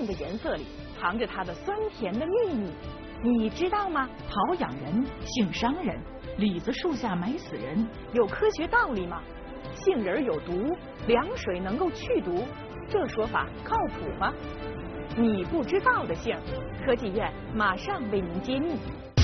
的颜色里藏着它的酸甜的秘密，你知道吗？好养人，性伤人，李子树下埋死人，有科学道理吗？杏仁有毒，凉水能够去毒，这说法靠谱吗？你不知道的杏，科技院马上为您揭秘。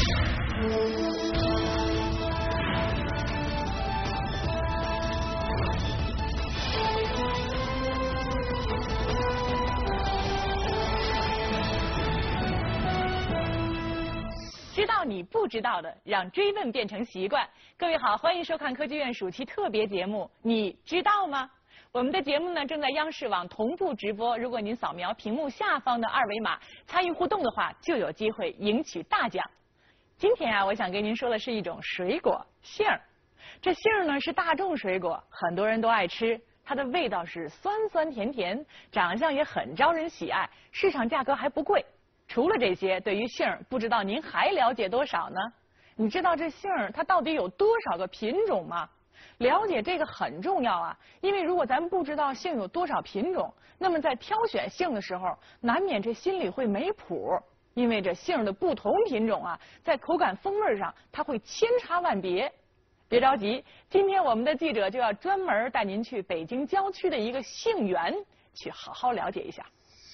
知道你不知道的，让追问变成习惯。各位好，欢迎收看科技院暑期特别节目，你知道吗？我们的节目呢正在央视网同步直播，如果您扫描屏幕下方的二维码参与互动的话，就有机会赢取大奖。今天啊，我想跟您说的是一种水果杏儿。这杏儿呢是大众水果，很多人都爱吃，它的味道是酸酸甜甜，长相也很招人喜爱，市场价格还不贵。除了这些，对于杏儿，不知道您还了解多少呢？你知道这杏儿它到底有多少个品种吗？了解这个很重要啊，因为如果咱们不知道杏有多少品种，那么在挑选杏的时候，难免这心里会没谱。因为这杏的不同品种啊，在口感风味上它会千差万别。别着急，今天我们的记者就要专门带您去北京郊区的一个杏园，去好好了解一下。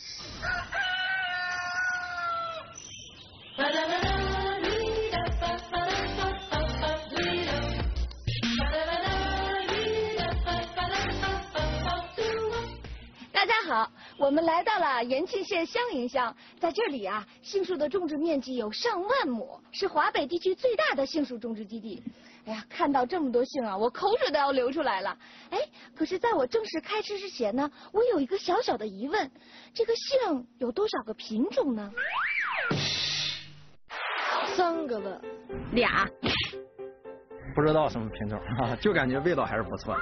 大家好，我们来到了延庆县香林乡，在这里啊，杏树的种植面积有上万亩，是华北地区最大的杏树种植基地。哎呀，看到这么多杏啊，我口水都要流出来了。哎，可是在我正式开吃之前呢，我有一个小小的疑问，这个杏有多少个品种呢？3个吧，2。 不知道什么品种啊，就感觉味道还是不错的。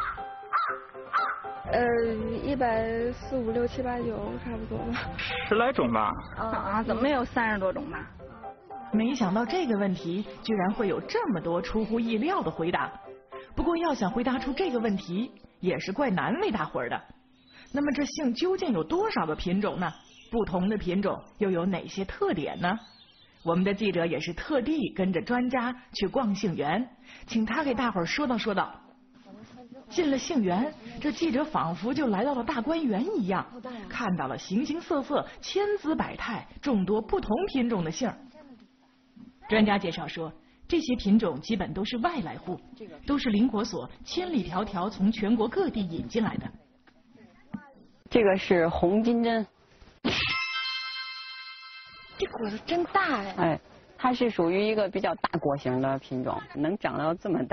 140、5、6、7、8、9差不多吧。 10来种吧。 啊，怎么没有30多种呢？ 没想到这个问题居然会有这么多出乎意料的回答。不过要想回答出这个问题，也是怪难为大伙儿的。那么这杏究竟有多少个品种呢？不同的品种又有哪些特点呢？我们的记者也是特地跟着专家去逛杏园，请他给大伙儿说道说道。进了杏园，这记者仿佛就来到了大观园一样，看到了形形色色、千姿百态、众多不同品种的杏儿。专家介绍说，这些品种基本都是外来户，都是林果所千里迢迢从全国各地引进来的。 这个是红金针， 这果子真大哎！ 哎，它是属于一个比较大果型的品种，能长到这么大。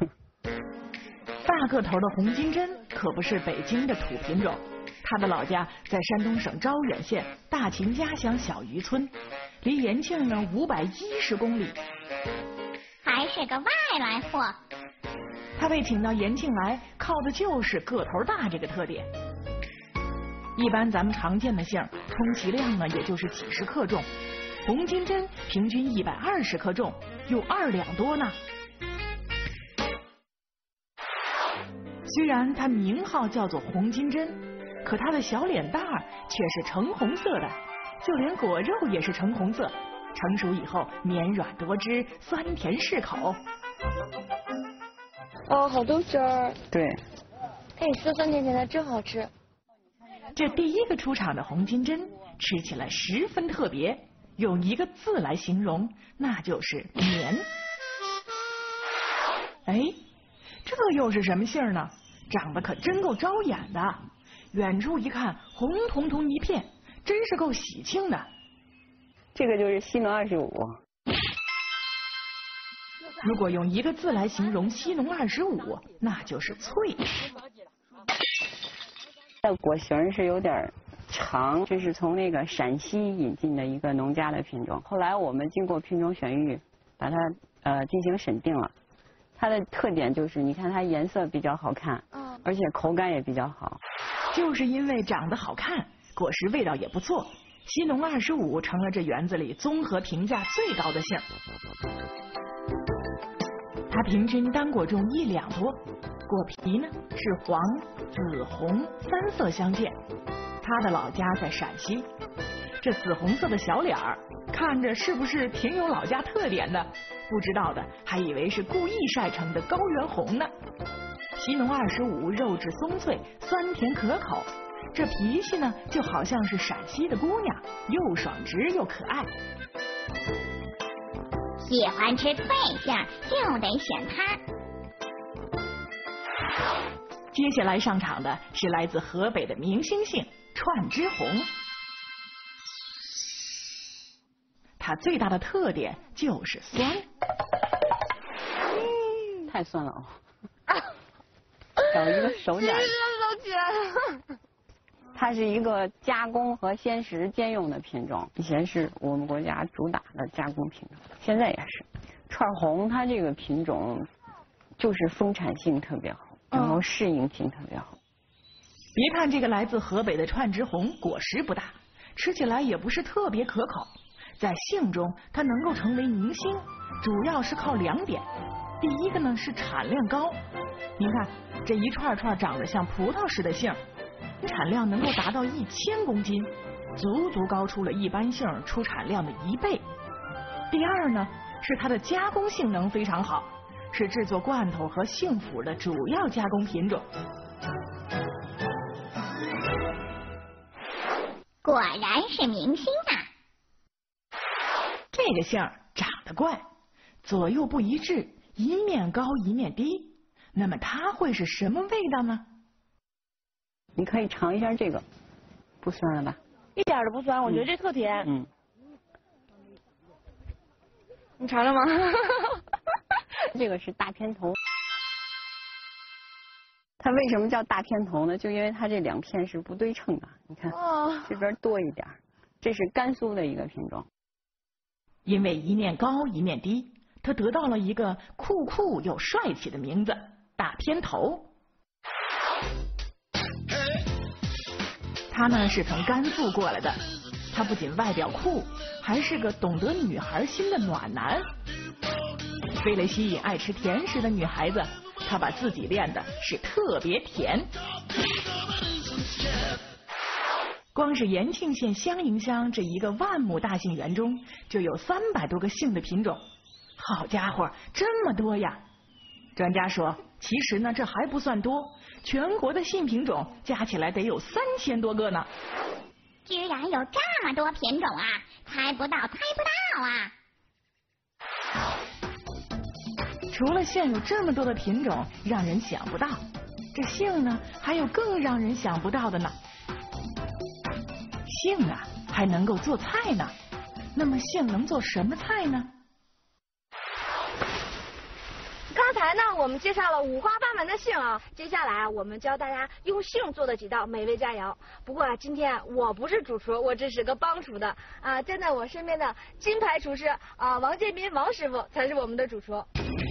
大个头的红金针可不是北京的土品种，它的老家在山东省招远县大秦家乡小渔村，离延庆呢510公里。 还是个外来货。 他被请到延庆来，靠的就是个头大这个特点。一般咱们常见的杏，充其量呢也就是几十克重，红金针平均120克重，有2两多呢。虽然它名号叫做红金针，可它的小脸蛋儿却是橙红色的，就连果肉也是橙红色。成熟以后绵软多汁，酸甜适口。 哦，好多汁儿。 对。 哎，酸酸甜甜的，真好吃。 这第一个出场的红金针吃起来十分特别，用一个字来形容，那就是绵。哎，这又是什么杏呢？长得可真够招眼的，远处一看红彤彤一片，真是够喜庆的。 这个就是西农25。 如果用一个字来形容西农25，那就是脆。 它的果形是有点长，这是从那个陕西引进的一个农家的品种。后来我们经过品种选育，把它进行审定了。它的特点就是，你看它颜色比较好看，而且口感也比较好。 就是因为长得好看，果实味道也不错，西农25成了这园子里综合评价最高的杏。它平均单果重1两多，果皮呢是黄、紫、红3色相间。它的老家在陕西， 这紫红色的小脸儿，看着是不是挺有老家特点的？不知道的还以为是故意晒成的高原红呢。皮浓25，肉质松脆，酸甜可口。这脾气呢，就好像是陕西的姑娘，又爽直又可爱。 喜欢吃脆馅就得选它。 接下来上场的是来自河北的明星杏串枝红，它最大的特点就是酸。 太酸了哦！找一个手点。 都起来了。 它是一个加工和鲜食兼用的品种，以前是我们国家主打的加工品种，现在也是。串红它这个品种就是丰产性特别好，然后适应性特别好。 别看这个来自河北的串枝红果实不大，吃起来也不是特别可口，在杏中它能够成为明星，主要是靠2点。第一个呢是产量高，您看这一串串长得像葡萄似的杏，产量能够达到1000公斤，足高出了一般杏出产量的1倍。第二呢是它的加工性能非常好，是制作罐头和杏脯的主要加工品种。 果然是明星啊！ 这个杏长得怪，左右不一致，一面高一面低，那么它会是什么味道呢？ 你可以尝一下这个，不酸了吧？ 一点都不酸，我觉得这特甜。 嗯。 你尝尝吗？ 这个是大片头，它为什么叫大片头呢？就因为它这2片是不对称的，你看，这边多一点，这是甘肃的一个品种。 因为一面高一面低，它得到了一个酷又帅气的名字——大片头。他呢是从甘肃过来的，他不仅外表酷，还是个懂得女孩心的暖男。为了吸引爱吃甜食的女孩子，他把自己练的是特别甜。光是延庆县香营乡这一个万亩大杏园中，就有300多个杏的品种。好家伙，这么多呀！专家说，其实呢这还不算多，全国的杏品种加起来得有3000多个呢。 居然有这么多品种啊！猜不到啊！ 除了杏有这么多的品种，让人想不到，这杏呢还有更让人想不到的呢。杏啊还能够做菜呢，那么杏能做什么菜呢？ 刚才呢，我们介绍了五花八门的杏啊，接下来我们教大家用杏做的几道美味佳肴。不过今天我不是主厨，我只是个帮厨的啊。站在我身边的金牌厨师王建斌王师傅才是我们的主厨。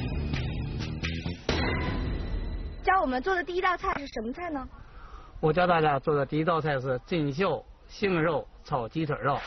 教我们做的第一道菜是什么菜呢？ 我教大家做的第一道菜是锦绣杏肉炒鸡腿肉。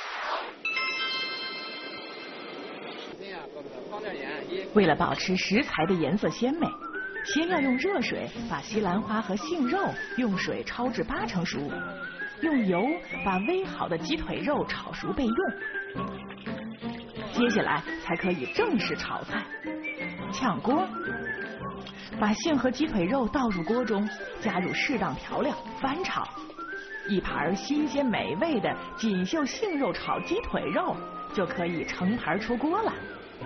为了保持食材的颜色鲜美，先要用热水把西兰花和杏肉用水焯至80%熟，用油把煨好的鸡腿肉炒熟备用。接下来才可以正式炒菜。炝锅，把杏和鸡腿肉倒入锅中，加入适当调料翻炒，一盘新鲜美味的锦绣杏肉炒鸡腿肉就可以成盘出锅了。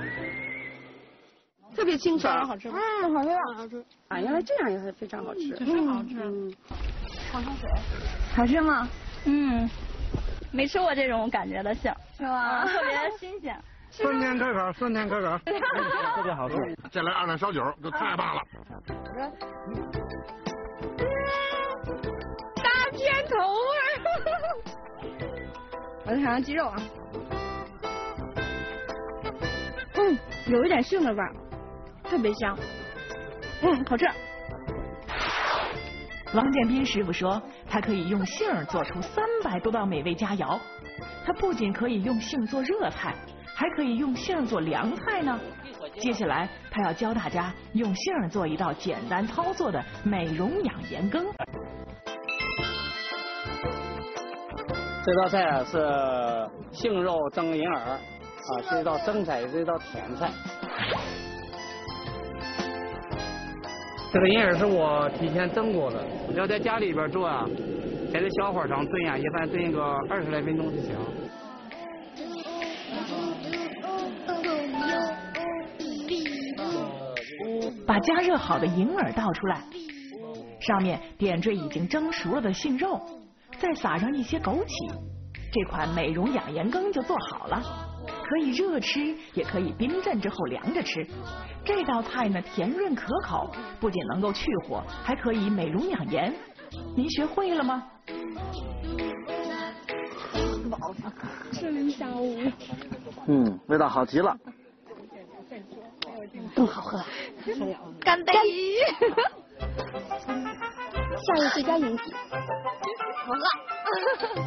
特别清爽， 好吃吗？ 好吃， 好吃。 啊，原来这样也是非常好吃， 确实好吃。 尝尝水，好吃吗？ 没吃过这种感觉的杏， 是吧？ 特别新鲜。 酸甜可口，酸甜可口， 特别好吃。 再来2两小酒，就太棒了。 大片头啊！我再尝尝鸡肉啊。有一点杏的味儿，特别香。好吃。 王建斌师傅说，他可以用杏做出300多道美味佳肴。他不仅可以用杏做热菜，还可以用杏做凉菜呢。接下来，他要教大家用杏做一道简单操作的美容养颜羹。 这道菜啊是杏肉蒸银耳，啊是一道蒸菜，是一道甜菜。这个银耳是我提前蒸过的，要在家里边做啊，在这小火上炖呀，一般炖个20来分钟就行。 把加热好的银耳倒出来，上面点缀已经蒸熟了的杏肉，再撒上一些枸杞，这款美容养颜羹就做好了。可以热吃，也可以冰镇之后凉着吃。这道菜呢，甜润可口，不仅能够去火，还可以美容养颜。您学会了吗？ 吃了一下午。 味道好极了。 更好喝。干杯！夏日最佳饮品。好喝。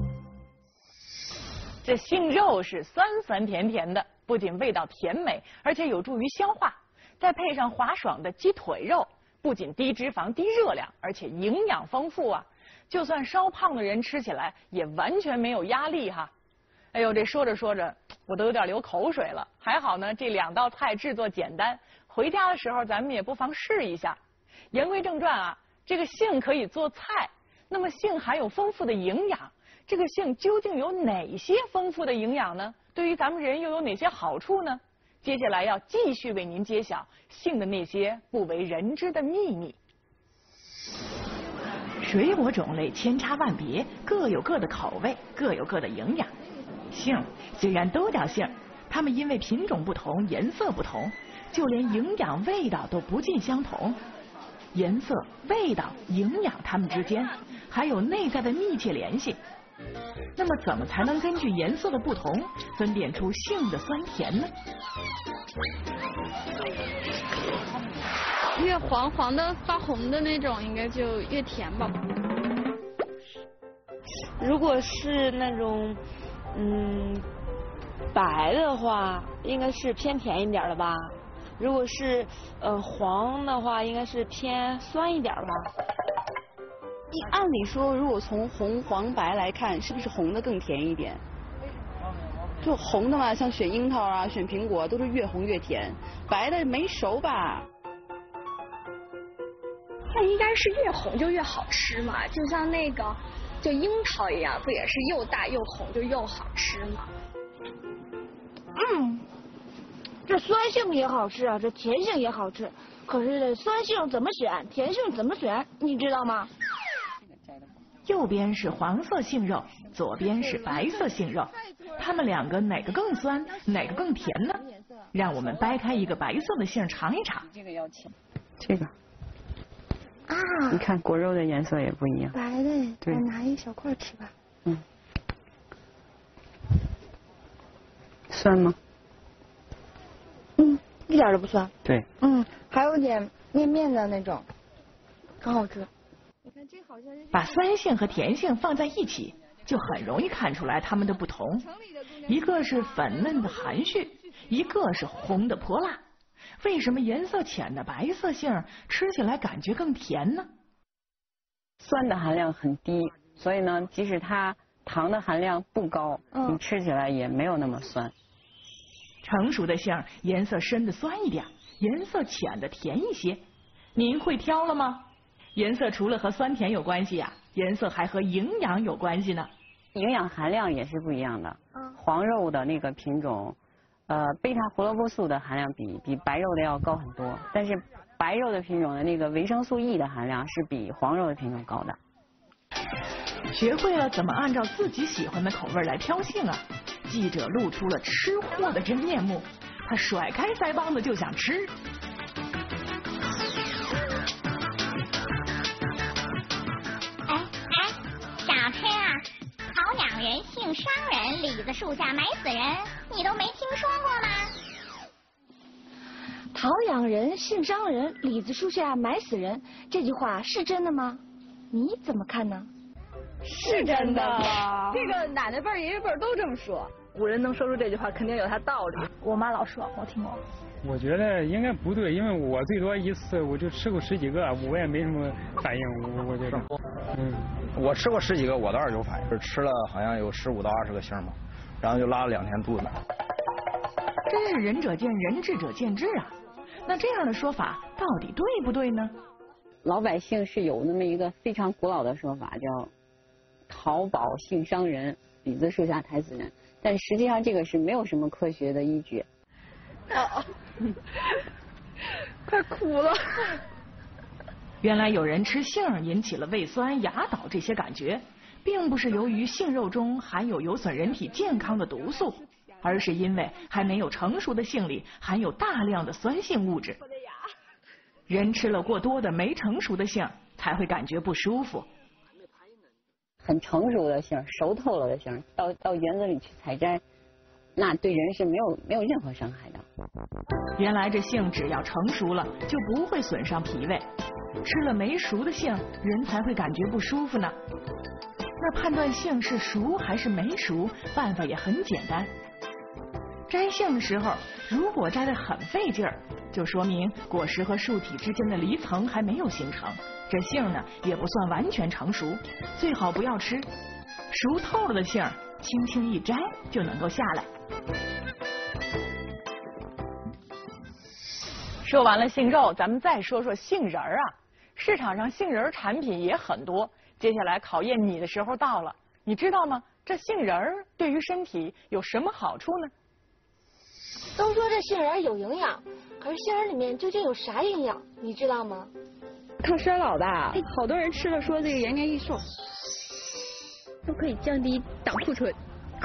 这杏肉是酸酸甜甜的，不仅味道甜美，而且有助于消化。再配上滑爽的鸡腿肉，不仅低脂肪、低热量，而且营养丰富啊！就算稍胖的人吃起来也完全没有压力哈。哎呦，这说着说着，我都有点流口水了。还好呢，这2道菜制作简单，回家的时候咱们也不妨试一下。言归正传啊，这个杏可以做菜，那么杏含有丰富的营养。这个杏究竟有哪些丰富的营养呢？对于咱们人又有哪些好处呢？接下来要继续为您揭晓杏的那些不为人知的秘密。水果种类千差万别，各有各的口味，各有各的营养。杏虽然都叫杏，它们因为品种不同、颜色不同，就连营养味道都不尽相同。颜色、味道、营养它们之间还有内在的密切联系。那么怎么才能根据颜色的不同分辨出杏的酸甜呢？ 越黄的发红的那种，应该就越甜吧。 如果是那种白的话，应该是偏甜一点的吧。如果是黄的话，应该是偏酸一点吧。 按理说，如果从红、黄、白来看，是不是红的更甜一点？就红的嘛，像选樱桃啊、选苹果，都是越红越甜。白的没熟吧？ 那应该是越红就越好吃嘛，就像那个就樱桃一样，不也是又大又红就又好吃吗？ 这酸杏也好吃啊，这甜杏也好吃。可是这酸杏怎么选，甜杏怎么选，你知道吗？ 右边是黄色杏肉，左边是白色杏肉，它们2个哪个更酸，哪个更甜呢？让我们掰开一个白色的杏尝一尝。 这个要切，这个啊，你看果肉的颜色也不一样。 白的， 对， 我拿一小块吃吧。 酸吗？ 一点都不酸。 对。 还有点面面的那种，很好吃。你看这好像是把酸杏和甜杏放在一起，就很容易看出来它们的不同。一个是粉嫩的含蓄，一个是红的泼辣。为什么颜色浅的白色杏吃起来感觉更甜呢？ 酸的含量很低，所以呢，即使它糖的含量不高，你吃起来也没有那么酸。 成熟的杏颜色深的酸一点，颜色浅的甜一些。您会挑了吗？颜色除了和酸甜有关系颜色还和营养有关系呢。 营养含量也是不一样的。黄肉的那个品种，贝塔胡萝卜素的含量比白肉的要高很多，但是白肉的品种的那个维生素 E 的含量是比黄肉的品种高的。 学会了怎么按照自己喜欢的口味来挑杏记者露出了吃货的真面目，他甩开腮帮子就想吃。 小吃啊，好养人、性伤人、李子树下埋死人，你都没听说过吗？ 桃养人、性伤人、李子树下埋死人，这句话是真的吗？你怎么看呢？ 是真的， 这个奶奶辈儿、爷爷辈儿都这么说。 古人能说出这句话，肯定有他道理。 我妈老说，我听过。 我觉得应该不对，因为我最多一次我就吃过10几个，我也没什么反应。我觉得， 我吃过10几个，我倒是有反应，吃了好像有15到20个星嘛，然后就拉了2天肚子。 真是仁者见仁，智者见智啊！那这样的说法到底对不对呢？ 老百姓是有那么一个非常古老的说法，叫“淘宝性伤人，李子树下抬死人”，但实际上这个是没有什么科学的依据。 快哭了。 原来有人吃杏引起了胃酸、牙倒这些感觉，并不是由于杏肉中含有有损人体健康的毒素，而是因为还没有成熟的杏里含有大量的酸性物质。人吃了过多的没成熟的杏，才会感觉不舒服。 很成熟的杏，熟透了的杏，到园子里去采摘，那对人是没有任何伤害的。 原来这杏只要成熟了，就不会损伤脾胃。吃了没熟的杏，人才会感觉不舒服呢。那判断杏是熟还是没熟，办法也很简单。摘杏的时候，如果摘得很费劲儿，就说明果实和树体之间的离层还没有形成，这杏呢也不算完全成熟，最好不要吃。熟透了的杏，轻轻一摘就能够下来。说完了杏肉，咱们再说说杏仁儿啊。市场上杏仁产品也很多，接下来考验你的时候到了，你知道吗？这杏仁儿对于身体有什么好处呢？ 都说这杏仁有营养，可是杏仁里面究竟有啥营养，你知道吗？ 抗衰老吧，好多人吃了说这个延年益寿，都可以降低胆库存。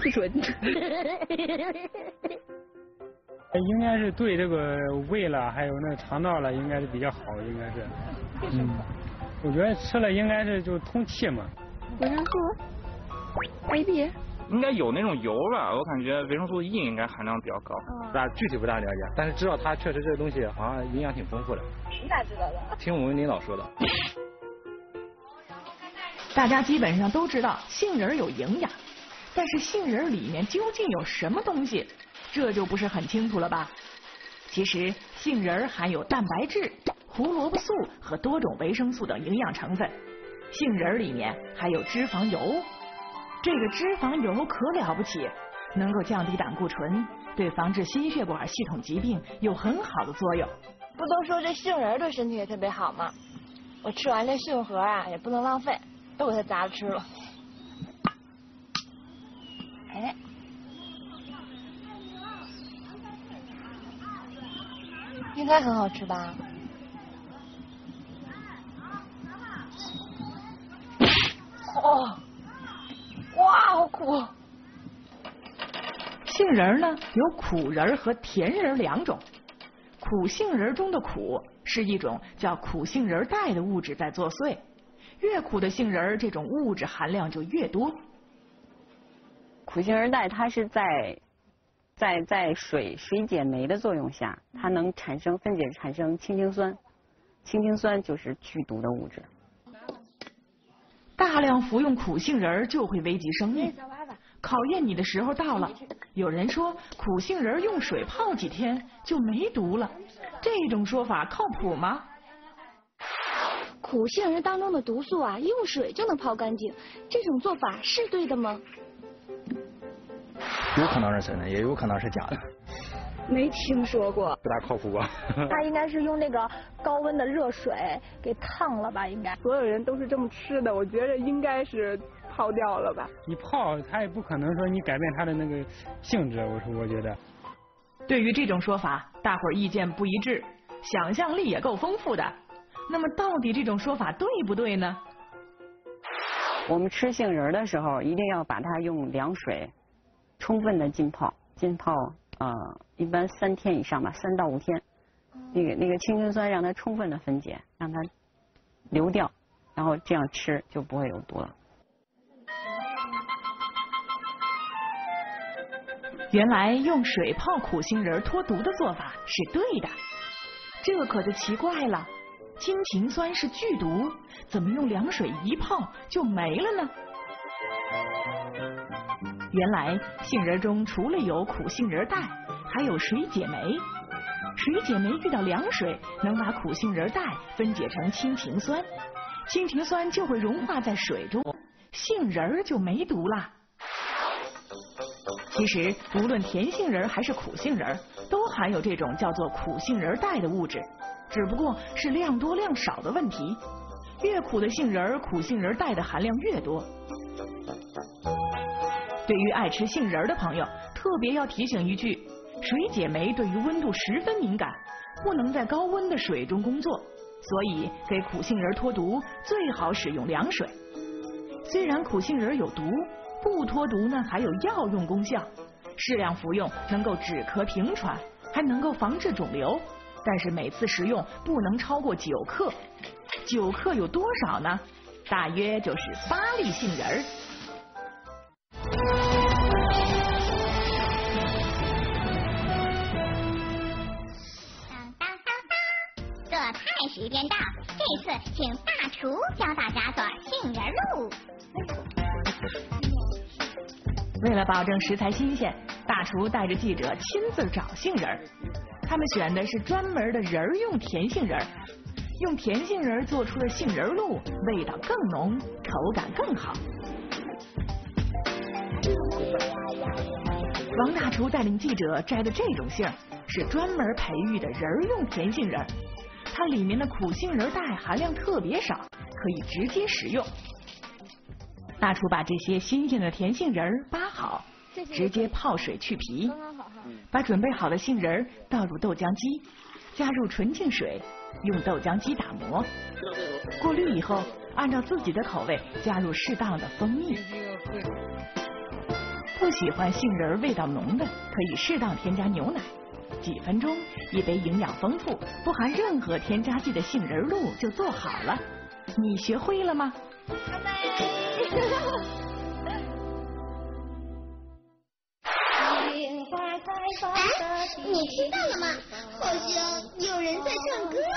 应该是对这个胃了，还有那个肠道了，应该是比较好，应该是。我觉得吃了应该是就通气嘛。 维生素 A、B。 应该有那种油吧，我感觉维生素 E 应该含量比较高。 具体不大了解，但是知道它确实这个东西好像营养挺丰富的。 你咋知道的？ 听我们领导说的。 大家基本上都知道杏仁有营养，但是杏仁里面究竟有什么东西，这就不是很清楚了吧？其实杏仁含有蛋白质、胡萝卜素和多种维生素等营养成分，杏仁里面还有脂肪油。这个脂肪油可了不起，能够降低胆固醇，对防治心血管系统疾病有很好的作用。 不都说这杏仁对身体也特别好吗？我吃完这杏核啊，也不能浪费，都给它砸了吃了。哎，应该很好吃吧？哦。哇，好苦！ 杏仁呢有苦仁和甜仁2种，苦杏仁中的苦是一种叫苦杏仁带的物质在作祟，越苦的杏仁这种物质含量就越多。 苦杏仁带它是在水解酶的作用下，它能分解产生氢氰酸，氢氰酸就是剧毒的物质。 大量服用苦杏仁就会危及生命，考验你的时候到了。有人说苦杏仁用水泡几天就没毒了，这种说法靠谱吗？ 苦杏仁当中的毒素啊，用水就能泡干净，这种做法是对的吗？ 有可能是真的，也有可能是假的。 没听说过， 不大靠谱吧？ 他应该是用那个高温的热水给烫了吧？应该所有人都是这么吃的，我觉得应该是泡掉了吧。 你泡它也不可能说你改变它的那个性质，我觉得。 对于这种说法，大伙儿意见不一致，想象力也够丰富的。那么到底这种说法对不对呢？ 我们吃杏仁的时候，一定要把它用凉水充分的浸泡，一般3天以上吧，3到5天。那个氢氰酸让它充分的分解，让它流掉，然后这样吃就不会有毒了。 原来用水泡苦杏仁脱毒的做法是对的，这可就奇怪了。氢氰酸是剧毒，怎么用凉水一泡就没了呢？原来杏仁中除了有苦杏仁带，还有水解酶， 水解酶遇到凉水，能把苦杏仁带分解成氢氰酸，氢氰酸就会融化在水中，杏仁就没毒了。其实，无论甜杏仁还是苦杏仁，都含有这种叫做苦杏仁带的物质，只不过是量多量少的问题。越苦的杏仁，苦杏仁带的含量越多。对于爱吃杏仁的朋友，特别要提醒一句：水解酶对于温度十分敏感，不能在高温的水中工作，所以给苦杏仁脱毒最好使用凉水。虽然苦杏仁有毒，不脱毒呢还有药用功效，适量服用能够止咳平喘，还能够防治肿瘤。但是每次食用不能超过9克，9克有多少呢？大约就是8粒杏仁。 做菜时间到，这次请大厨教大家做杏仁露。 为了保证食材新鲜，大厨带着记者亲自找杏仁。他们选的是专门的仁儿用甜杏仁，用甜杏仁做出的杏仁露，味道更浓，口感更好。王大厨带领记者摘的这种杏是专门培育的仁儿用甜杏仁，它里面的苦杏仁带含量特别少，可以直接食用。大厨把这些新鲜的甜杏仁扒好，直接泡水去皮，把准备好的杏仁倒入豆浆机，加入纯净水，用豆浆机打磨，过滤以后，按照自己的口味加入适当的蜂蜜。不喜欢杏仁味道浓的，可以适当添加牛奶。几分钟，一杯营养丰富、不含任何添加剂的杏仁露就做好了。你学会了吗？ 拜拜。哎，你听到了吗？好像有人在唱歌。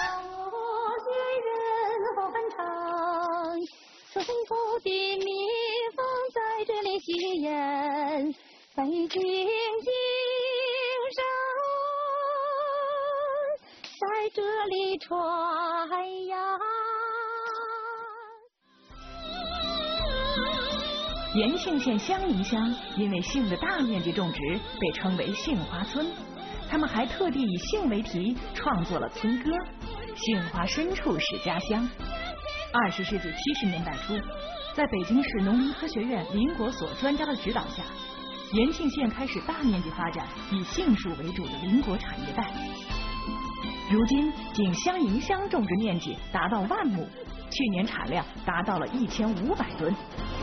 说幸福的蜜蜂在这里吸烟，在静静上，在这里传扬。 延庆县香营乡因为杏的大面积种植，被称为杏花村。他们还特地以杏为题创作了村歌《杏花深处是家乡》。20世纪70年代初，在北京市农林科学院林果所专家的指导下，延庆县开始大面积发展以杏树为主的林果产业带。如今，仅香营乡种植面积达到1万亩，去年产量达到了1500吨。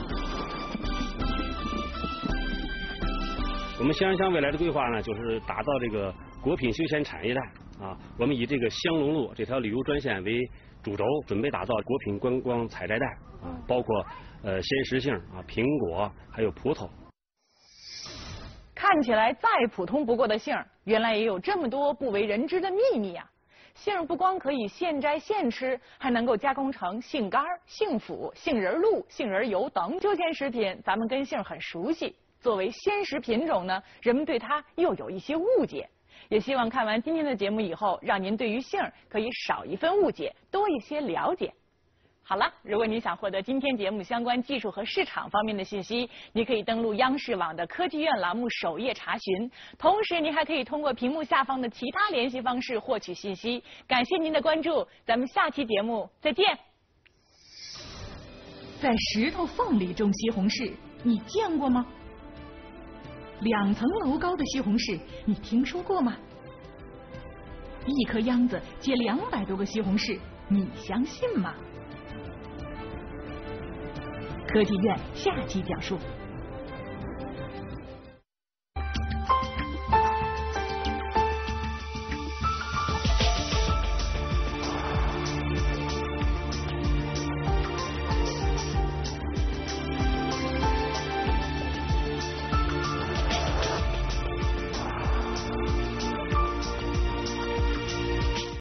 我们香营乡未来的规划呢，就是打造这个果品休闲产业带啊。我们以这个香龙路这条旅游专线为主轴，准备打造果品观光采摘带啊，包括鲜食杏啊、苹果还有葡萄。 看起来再普通不过的杏，原来也有这么多不为人知的秘密啊！杏不光可以现摘现吃，还能够加工成杏干、杏脯、杏仁露、杏仁油等休闲食品。咱们跟杏很熟悉，作为鲜食品种呢，人们对它又有一些误解。也希望看完今天的节目以后，让您对于杏可以少一分误解，多一些了解。好了，如果你想获得今天节目相关技术和市场方面的信息，你可以登录央视网的科技院栏目首页查询，同时你还可以通过屏幕下方的其他联系方式获取信息。感谢您的关注，咱们下期节目再见。在石头缝里种西红柿，你见过吗？2层楼高的西红柿，你听说过吗？一颗秧子结200多个西红柿，你相信吗？科技院下期讲述。